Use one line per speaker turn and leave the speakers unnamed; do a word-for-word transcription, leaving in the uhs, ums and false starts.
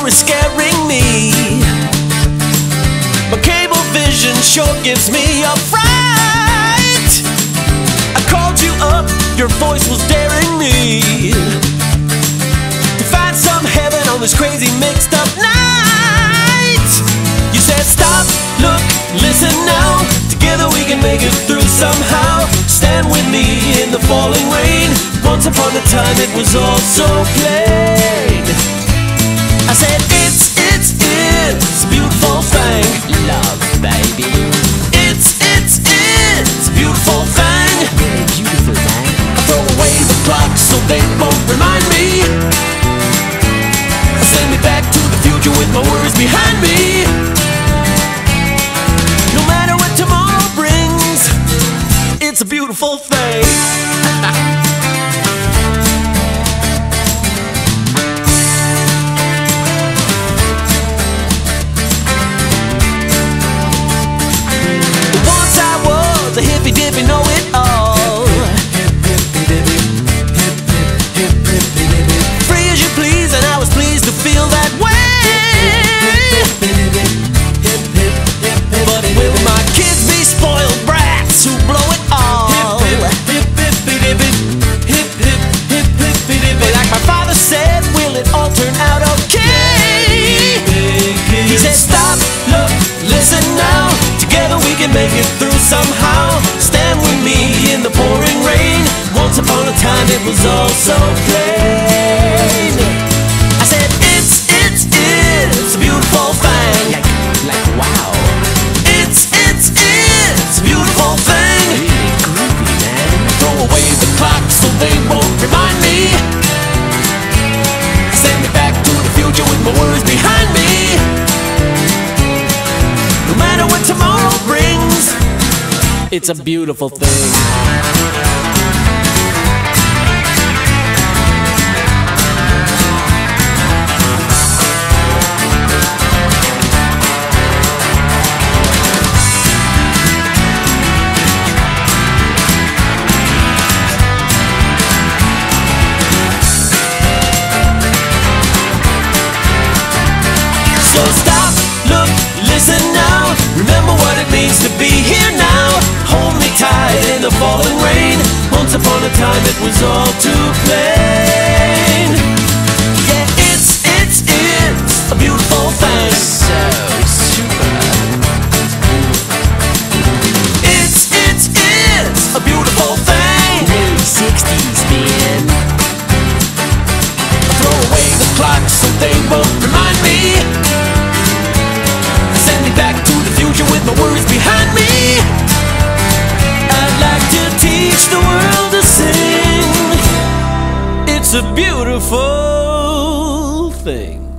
door is scaring me. My cable vision sure gives me a fright. I called you up, your voice was daring me to find some heaven on this crazy mixed up night. You said stop, look, listen now. Together we can make it through somehow. Stand with me in the falling rain. Once upon a time it was all so plain. I said it's, it's, it's a beautiful thing.
Love, baby.
It's, it's, it's a beautiful thing.
Really beautiful, man.
I throw away the clock so they won't remind me. Send me back to the future with my worries behind me. No matter what tomorrow brings, it's a beautiful thing. Once I was a hippy-dippy know-it-all, free as you please, and I was pleased to feel that way. But will my kids be spoiled brats who blow it all? Like my father said, will it all turn out okay? He said stop, look, listen now. Together we can make it through somehow. Stand with me in the pouring rain. Once upon a time it was all so plain. I said it's, it's, it's a beautiful thing.
Like, like wow.
It's, it's, it's a beautiful thing.
Really groovy, man.
Throw away the clock so they won't remind me. Send me back to the future with my worries behind me. No matter what tomorrow brings, it's a beautiful thing. So stop, look, listen now. Remember what it means to be here now. Hold me tight in the falling rain. Once upon a time it was all too plain. Yeah, it's, it's, it's a beautiful thing.
So super.
It's, it's, it's a beautiful thing.
Really sixties, man.
Throw away the clock so they won't remind me. Send me back to the future with my worries behind me. I'd like to teach the world to sing. It's a beautiful thing.